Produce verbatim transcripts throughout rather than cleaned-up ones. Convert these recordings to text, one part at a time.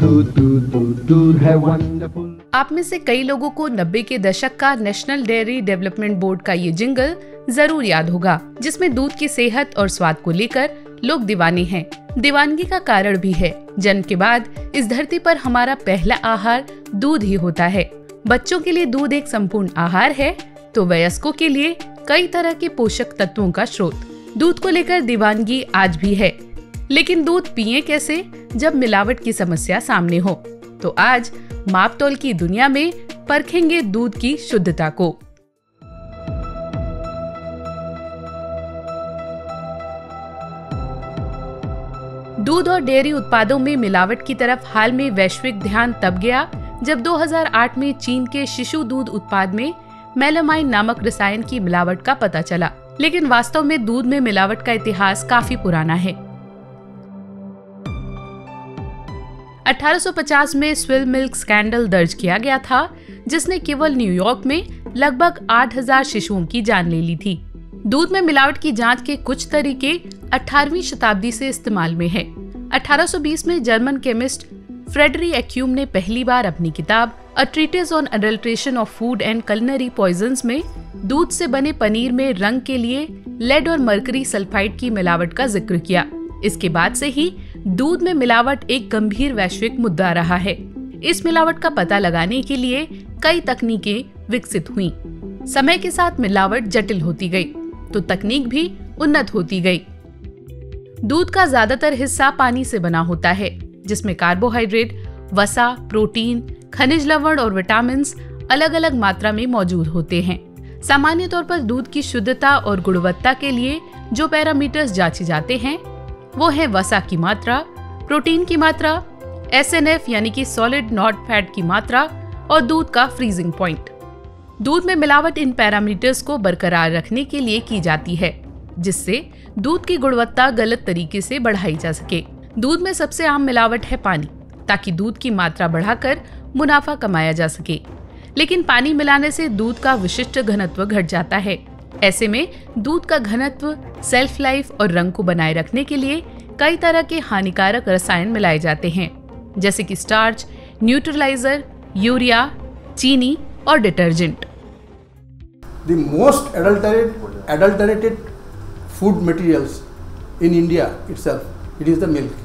दूध दूध दूध दूध है वंडरफुल। आप में से कई लोगों को नब्बे के दशक का नेशनल डेयरी डेवलपमेंट बोर्ड का ये जिंगल जरूर याद होगा, जिसमें दूध की सेहत और स्वाद को लेकर लोग दीवाने हैं। दीवानगी का कारण भी है। जन्म के बाद इस धरती पर हमारा पहला आहार दूध ही होता है। बच्चों के लिए दूध एक संपूर्ण आहार है, तो वयस्कों के लिए कई तरह के पोषक तत्वों का स्रोत। दूध को लेकर दीवानगी आज भी है, लेकिन दूध पिए कैसे जब मिलावट की समस्या सामने हो? तो आज मापतोल की दुनिया में परखेंगे दूध की शुद्धता को। दूध और डेयरी उत्पादों में मिलावट की तरफ हाल में वैश्विक ध्यान तब गया जब दो हज़ार आठ में चीन के शिशु दूध उत्पाद में मेलामाइन नामक रसायन की मिलावट का पता चला। लेकिन वास्तव में दूध में मिलावट का इतिहास काफी पुराना है। अठारह सौ पचास में स्विल मिल्क स्कैंडल दर्ज किया गया था, जिसने केवल न्यूयॉर्क में लगभग आठ हज़ार शिशुओं की जान ले ली थी। दूध में मिलावट की जांच के कुछ तरीके अठारहवीं शताब्दी से इस्तेमाल में है। अठारह सौ बीस में जर्मन केमिस्ट फ्रेडरिक एक्यूम ने पहली बार अपनी किताब a treatise on adulteration of food and culinary poisons में दूध से बने पनीर में रंग के लिए लेड और मरकरी सल्फाइड की मिलावट का जिक्र किया। इसके बाद से ही दूध में मिलावट एक गंभीर वैश्विक मुद्दा रहा है। इस मिलावट का पता लगाने के लिए कई तकनीकें विकसित हुई। समय के साथ मिलावट जटिल होती गई, तो तकनीक भी उन्नत होती गई। दूध का ज्यादातर हिस्सा पानी से बना होता है, जिसमें कार्बोहाइड्रेट, वसा, प्रोटीन, खनिज लवण और विटामिन अलग अलग मात्रा में मौजूद होते हैं। सामान्य तौर पर दूध की शुद्धता और गुणवत्ता के लिए जो पैरामीटर्स जांचे जाते हैं वो है वसा की मात्रा, प्रोटीन की मात्रा, एस एन एफ यानी कि सॉलिड नॉट फैट की मात्रा और दूध का फ्रीजिंग पॉइंट। दूध में मिलावट इन पैरामीटर्स को बरकरार रखने के लिए की जाती है, जिससे दूध की गुणवत्ता गलत तरीके से बढ़ाई जा सके। दूध में सबसे आम मिलावट है पानी, ताकि दूध की मात्रा बढ़ाकर मुनाफा कमाया जा सके। लेकिन पानी मिलाने से दूध का विशिष्ट घनत्व घट जाता है। ऐसे में दूध का घनत्व, सेल्फ लाइफ और रंग को बनाए रखने के लिए कई तरह के हानिकारक रसायन मिलाए जाते हैं, जैसे कि स्टार्च, न्यूट्रलाइजर, यूरिया, चीनी और detergent. The most adulterated, adulterated food materials in India itself, it is the milk.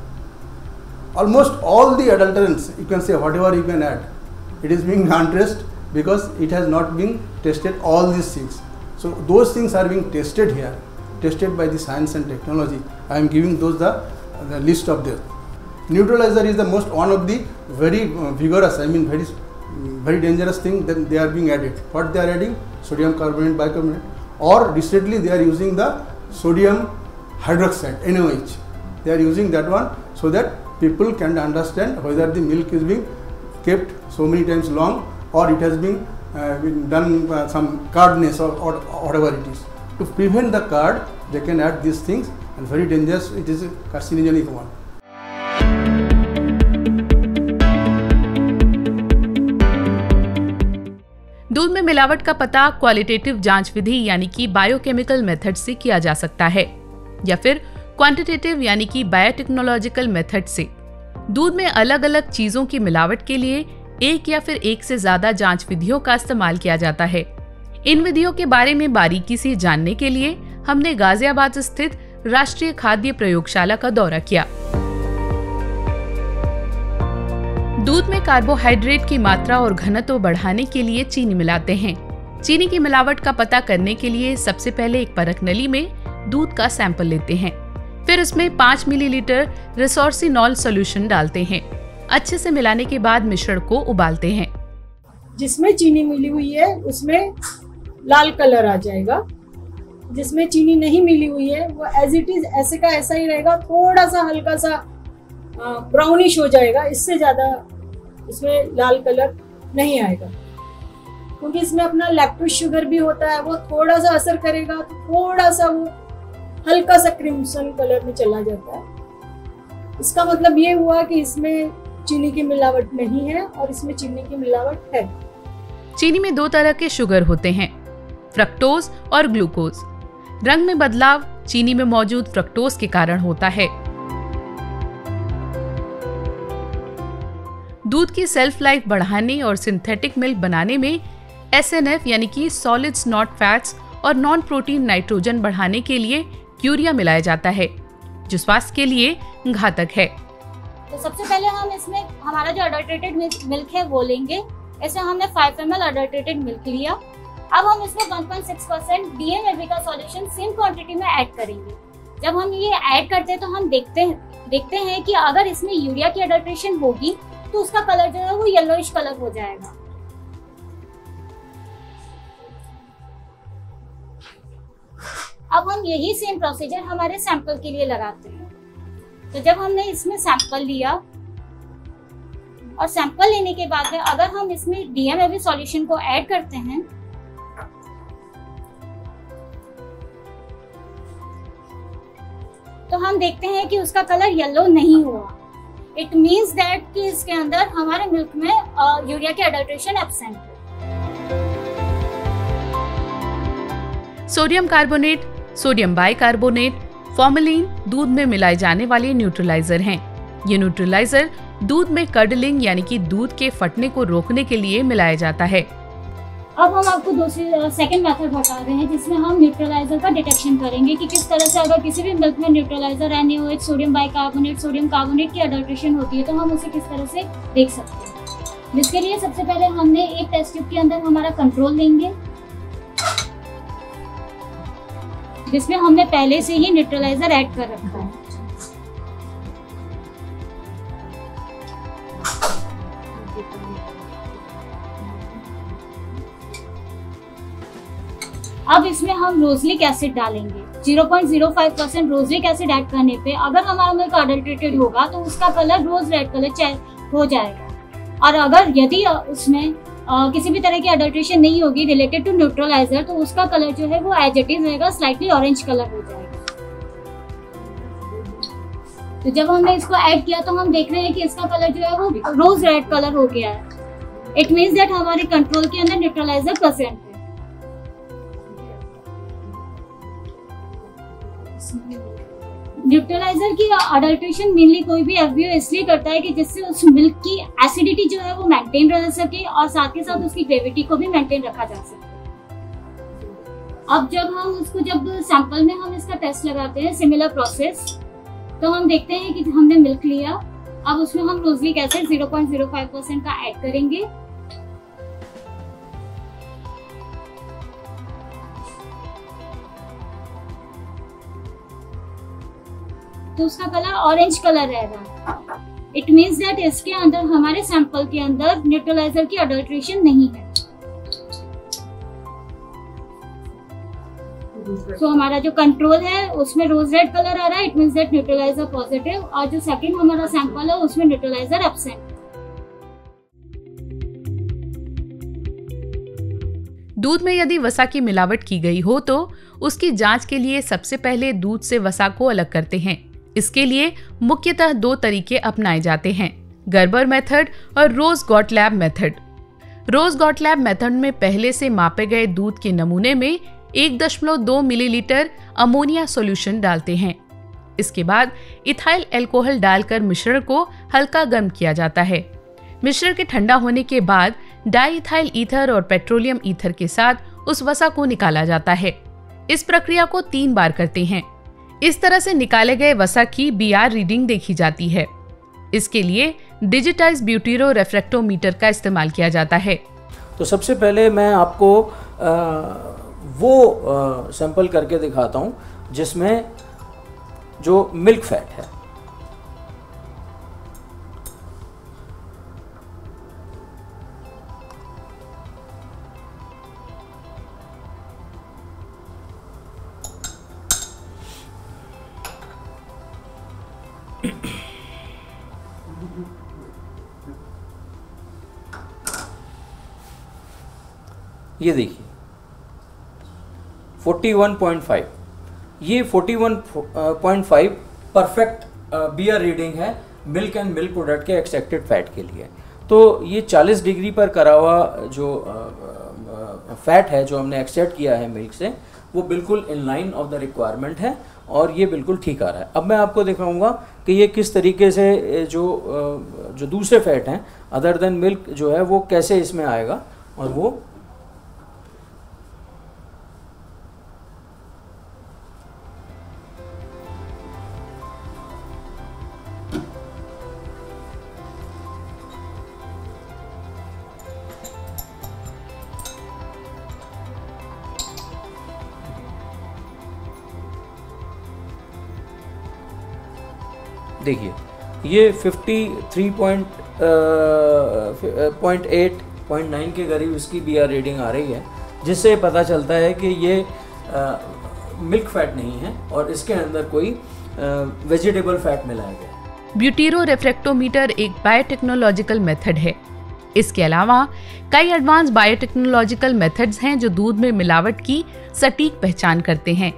Almost all the adulterants, you can say whatever you can add, it is being untraced because it has not been tested all these things. So those things are being tested here, tested by the science and technology. I am giving those the, the list of them. Neutralizer is the most one of the very uh, vigorous, I mean very very dangerous thing that they are being added. What they are adding? Sodium carbonate, bicarbonate, or recently they are using the sodium hydroxide, N O H. They are using that one so that people can understand whether the milk is being kept so many times long or it has been, uh, been done uh, some cardness or, or, or whatever it is. To prevent the card, they can add these things, and very dangerous, it is a carcinogenic one. दूध में मिलावट का पता qualitative जांच विधि यानी कि biochemical method से किया जा सकता है, या फिर क्वांटिटेटिव यानी कि बायोटेक्नोलॉजिकल मेथड से। दूध में अलग अलग चीजों की मिलावट के लिए एक या फिर एक से ज्यादा जांच विधियों का इस्तेमाल किया जाता है। इन विधियों के बारे में बारीकी से जानने के लिए हमने गाजियाबाद स्थित राष्ट्रीय खाद्य प्रयोगशाला का दौरा किया। दूध में कार्बोहाइड्रेट की मात्रा और घनत्व बढ़ाने के लिए चीनी मिलाते हैं। चीनी की मिलावट का पता करने के लिए सबसे पहले एक परख नली में दूध का सैंपल लेते हैं, फिर इसमें पाँच मिलीलीटर रिसोर्सिनॉल सॉल्यूशन डालते हैं। अच्छे से मिलाने के बाद मिश्रण को उबालते हैं। जिसमें चीनी मिली हुई है उसमें लाल कलर आ जाएगा, जिसमें चीनी नहीं मिली हुई है वो एज इट इज ऐसे का ऐसा ही रहेगा, थोड़ा सा हल्का सा ब्राउनिश हो जाएगा, इससे ज्यादा इसमें लाल कलर नहीं आएगा। क्योंकि इसमें अपना लैक्टोज शुगर भी होता है, वो थोड़ा सा असर करेगा तो थोड़ा सा वो हल्का सा क्रिम्सन कलर में चला जाता है। इसका मतलब ये हुआ कि इसमें चीनी की मिलावट नहीं है और इसमें चीनी की मिलावट है। चीनी में दो तरह के शुगर होते हैं, फ्रक्टोज और ग्लूकोज। रंग में बदलाव चीनी में मौजूद फ्रक्टोज के कारण होता है। दूध की सेल्फ लाइफ बढ़ाने और सिंथेटिक मिल्क बनाने में एस एन एफ यानी कि सॉलिड्स नॉट फैट्स और नॉन प्रोटीन नाइट्रोजन बढ़ाने के लिए यूरिया मिलाया जाता है, जो स्वास्थ्य के लिए घातक है। तो सबसे पहले हम इसमें हमारा जो अडल्ट्रेटेड मिल्क है वो लेंगे। ऐसे हमने five M L adulterated milk लिया। अब हम इसमें one point six percent D M A B का सॉल्यूशन सेम क्वांटिटी में ऐड करेंगे। जब हम ये ऐड करते हैं तो हम देखते हैं देखते हैं कि अगर इसमें यूरिया की अडल्ट्रेशन होगी तो उसका कलर जो है वो येलोइश कलर हो जाएगा। अब हम यही सेम प्रोसीजर हमारे सैंपल के लिए लगाते हैं। तो जब हमने इसमें सैंपल लिया और सैंपल लेने के बाद में अगर हम इसमें D M A B solution को ऐड करते हैं तो हम देखते हैं कि उसका कलर येलो नहीं हुआ। इट मीन्स दैट कि इसके अंदर हमारे मिल्क में यूरिया की अडल्ट्रेशन एब्सेंट है। Sodium carbonate, sodium bicarbonate, formalin दूध में मिलाए जाने वाले न्यूट्रलाइजर हैं। ये न्यूट्रलाइजर दूध में कर्डलिंग यानी कि दूध के फटने को रोकने के लिए मिलाया जाता है। अब हम आपको दूसरी सेकंड मेथड बता रहे हैं जिसमें हम न्यूट्रलाइजर का डिटेक्शन करेंगे कि किस तरह से अगर किसी भी मिल्क में neutraliser N A O H, sodium bicarbonate, sodium carbonate की अडल्ट्रेशन होती है तो हम उसे किस तरह से देख सकते हैं। जिसके लिए सबसे पहले हमने एक टेस्ट ट्यूब के अंदर हमारा कंट्रोल लेंगे जिसमें हमने पहले से ही न्यूट्रलाइजर ऐड कर रखा है। अब इसमें हम रोजलिक एसिड डालेंगे। Zero point zero five percent rosolic acid add करने पे अगर हमारा मिल्क अडल्ट्रेटेड होगा तो उसका कलर रोज रेड कलर हो जाएगा। और अगर यदि उसमें Uh, किसी भी तरह की अडल्ट्रेशन नहीं होगी रिलेटेड टू न्यूट्रलाइजर तो उसका कलर जो है वो एज इट इज रहेगा, स्लाइटली ऑरेंज कलर हो जाएगा। तो जब हमने इसको ऐड किया तो हम देख रहे हैं कि इसका कलर जो है वो रोज रेड कलर हो गया है। इट मीन्स दैट हमारे कंट्रोल के अंदर न्यूट्रलाइजर प्रेजेंट है। न्यूट्रलाइजर की अडल्ट्रेशन मेनली कोई भी एफ बी ओ इसलिए करता है कि जिससे उस मिल्क की एसिडिटी जो है वो मेंटेन रह सके और साथ के साथ उसकी ग्रेविटी को भी मेंटेन रखा जा सके। अब जब हम उसको जब सैंपल में हम इसका टेस्ट लगाते हैं सिमिलर प्रोसेस तो हम देखते हैं कि हमने मिल्क लिया। अब उसमें हम rosolic acid zero point zero five percent का ऐड करेंगे। तो उसका कलर ऑरेंज कलर रहेगा। इट मीन्स दैट इसके अंदर हमारे सैंपल के अंदर न्यूट्रलाइजर की अडल्ट्रेशन नहीं है। तो so, हमारा जो कंट्रोल है उसमें रोज रेड कलर आ रहा है। It means that neutraliser positive और जो सेकंड हमारा सैंपल है उसमें न्यूट्रलाइजर एब्सेंट। दूध में यदि वसा की मिलावट की गई हो तो उसकी जांच के लिए सबसे पहले दूध से वसा को अलग करते हैं। इसके लिए मुख्यतः दो तरीके अपनाए जाते हैं, गर्बर मेथड और रोज गॉटलैब मेथड। रोज गॉटलैब मेथड में पहले से मापे गए दूध के नमूने में एक दशमलव दो मिलीलीटर अमोनिया सॉल्यूशन डालते हैं। इसके बाद इथाइल अल्कोहल डालकर मिश्रण को हल्का गर्म किया जाता है। मिश्रण के ठंडा होने के बाद डाई इथाइल ईथर और पेट्रोलियम ईथर के साथ उस वसा को निकाला जाता है। इस प्रक्रिया को तीन बार करते हैं। इस तरह से निकाले गए वसा की बी आर रीडिंग देखी जाती है। इसके लिए डिजिटाइज ब्यूटेरो रेफ्रेक्टोमीटर का इस्तेमाल किया जाता है। तो सबसे पहले मैं आपको आ, वो आ, सैंपल करके दिखाता हूँ जिसमें जो मिल्क फैट है। ये देखिए इकतालीस पॉइंट पाँच, ये इकतालीस पॉइंट पाँच परफेक्ट बी आर रीडिंग है मिल्क एंड मिल्क प्रोडक्ट के एक्सट्रैक्टेड फैट के लिए। तो ये चालीस डिग्री पर करा हुआ जो फैट है जो हमने एक्सट्रैक्ट किया है मिल्क से वो बिल्कुल in line of the requirement है और ये बिल्कुल ठीक आ रहा है। अब मैं आपको दिखाऊंगा कि ये किस तरीके से जो जो दूसरे फैट हैं अदर देन मिल्क जो है वो कैसे इसमें आएगा और वो देखिए ये तिरेपन पॉइंट एट पॉइंट नाइन के करीब इसकी बी आर रीडिंग आ रही है, जिससे पता चलता है कि ये आ, मिल्क फैट नहीं है और इसके अंदर कोई वेजिटेबल फैट मिलाया गया है। ब्यूटेरो रेफ्रेक्टोमीटर एक बायोटेक्नोलॉजिकल मेथड है। इसके अलावा कई एडवांस बायोटेक्नोलॉजिकल मेथड्स हैं जो दूध में मिलावट की सटीक पहचान करते हैं।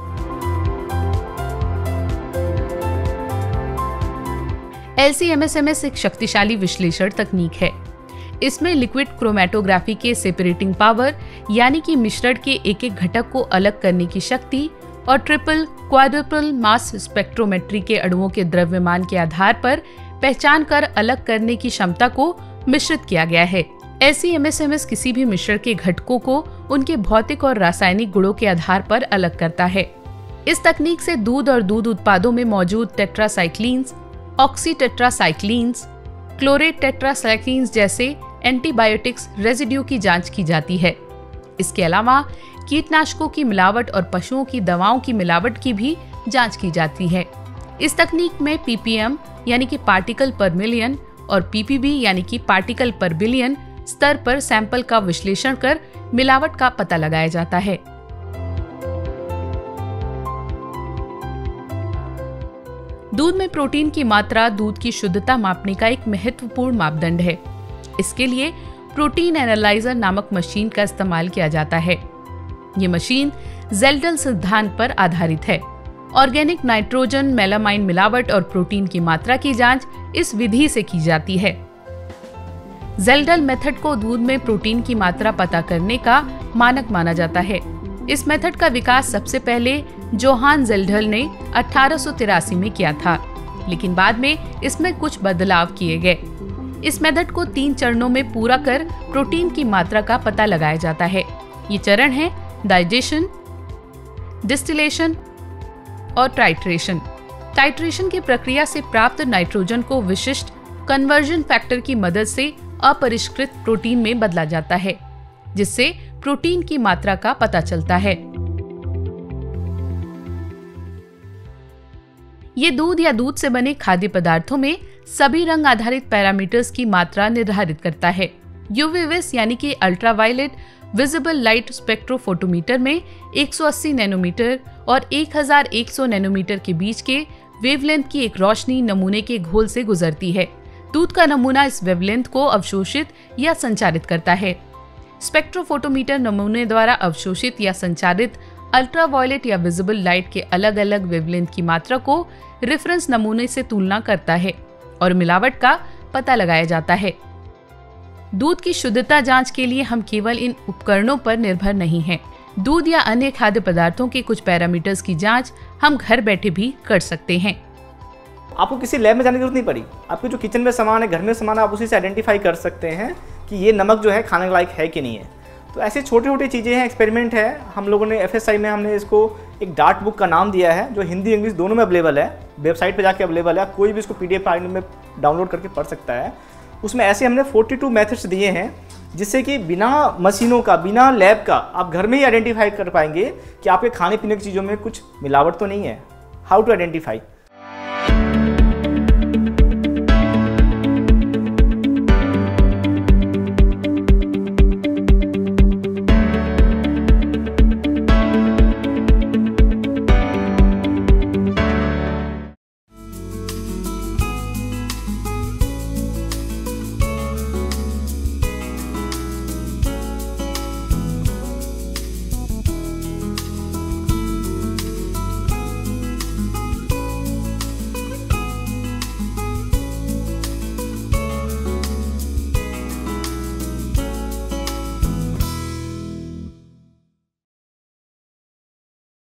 L C M S M S एक शक्तिशाली विश्लेषण तकनीक है। इसमें लिक्विड क्रोमेटोग्राफी के सेपरेटिंग पावर यानी कि मिश्रण के एक एक घटक को अलग करने की शक्ति और ट्रिपल क्वाड्रुपल मास स्पेक्ट्रोमेट्री के अणुओं के द्रव्यमान के आधार पर पहचान कर अलग करने की क्षमता को मिश्रित किया गया है। L C M S M S किसी भी मिश्रण के घटकों को उनके भौतिक और रासायनिक गुणों के आधार पर अलग करता है। इस तकनीक से दूध और दूध उत्पादों में मौजूद tetracyclines, oxytetracyclines, chlortetracyclines जैसे एंटीबायोटिक्स रेजिड्यू की जांच की जाती है। इसके अलावा कीटनाशकों की मिलावट और पशुओं की दवाओं की मिलावट की भी जांच की जाती है। इस तकनीक में पी पी एम यानी कि पार्टिकल पर मिलियन और पी पी बी यानी कि पार्टिकल पर बिलियन स्तर पर सैंपल का विश्लेषण कर मिलावट का पता लगाया जाता है। दूध में प्रोटीन की मात्रा दूध की शुद्धता मापने का एक महत्वपूर्ण मापदंड है। इसके लिए प्रोटीन एनालाइजर नामक मशीन का इस्तेमाल किया जाता है। ये मशीन ज़ेल्डल सिद्धांत पर आधारित है। ऑर्गेनिक नाइट्रोजन, मेलामाइन मिलावट और प्रोटीन की मात्रा की जांच इस विधि से की जाती है। ज़ेल्डल मेथड को दूध में प्रोटीन की मात्रा पता करने का मानक माना जाता है। इस मेथड का विकास सबसे पहले जोहान ज़ेल्डल ने अठारह सौ तिरासी में किया था, लेकिन बाद में इसमें कुछ बदलाव किए गए। इस मेथड को तीन चरणों में पूरा कर प्रोटीन की मात्रा का पता लगाया जाता है। ये चरण है डाइजेशन, डिस्टिलेशन और टाइट्रेशन। टाइट्रेशन की प्रक्रिया से प्राप्त नाइट्रोजन को विशिष्ट कन्वर्जन फैक्टर की मदद से अपरिष्कृत प्रोटीन में बदला जाता है, जिससे प्रोटीन की मात्रा का पता चलता है। ये दूध या दूध से बने खाद्य पदार्थों में सभी रंग आधारित पैरामीटर्स की मात्रा निर्धारित करता है। यूवीविस यानी कि अल्ट्रावायलेट विजिबल लाइट स्पेक्ट्रोफोटोमीटर में एक सौ अस्सी नैनोमीटर और एक हज़ार एक सौ नैनोमीटर के बीच के वेवलेंथ की एक रोशनी नमूने के घोल से गुजरती है। दूध का नमूना इस वेवलेंथ को अवशोषित या संचारित करता है। स्पेक्ट्रोफोटोमीटर नमूने द्वारा अवशोषित या संचारित अल्ट्रावायलेट या विजिबल लाइट के अलग अलग वेवलेंथ की मात्रा को रेफरेंस नमूने से तुलना करता है और मिलावट का पता लगाया जाता है। दूध की शुद्धता जांच के लिए हम केवल इन उपकरणों पर निर्भर नहीं हैं। दूध या अन्य खाद्य पदार्थों के कुछ पैरामीटर्स की जांच हम घर बैठे भी कर सकते हैं। आपको किसी लैब में जाने की जरूरत नहीं पड़ी। आपके जो किचन में सामान है, घर में सामान है, आप उसी से आइडेंटिफाई कर सकते हैं कि ये नमक जो है खाने लायक है कि नहीं है। तो ऐसे छोटी छोटी चीज़ें हैं, एक्सपेरिमेंट है। हम लोगों ने एफ एस आई में हमने इसको एक डार्ट बुक का नाम दिया है, जो हिंदी इंग्लिश दोनों में अवेलेबल है। वेबसाइट पे जाके अवेलेबल है, कोई भी इसको पी डी एफ फाइल में डाउनलोड करके पढ़ सकता है। उसमें ऐसे हमने बयालीस मेथड्स दिए हैं, जिससे कि बिना मशीनों का, बिना लैब का आप घर में ही आइडेंटिफाई कर पाएंगे कि आपके खाने पीने की चीज़ों में कुछ मिलावट तो नहीं है। How to identify